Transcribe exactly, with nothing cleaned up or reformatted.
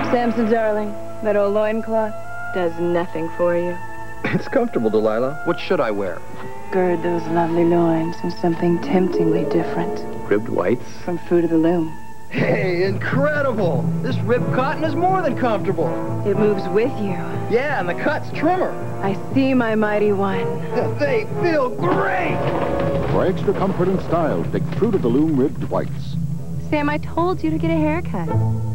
Samson, darling, that old loincloth does nothing for you. It's comfortable, Delilah. What should I wear? Gird those lovely loins in something temptingly different. Ribbed whites? From Fruit of the Loom. Hey, incredible! This ribbed cotton is more than comfortable. It moves with you. Yeah, and the cut's trimmer. I see, my mighty one. They feel great! For extra comfort and style, take Fruit of the Loom ribbed whites. Sam, I told you to get a haircut.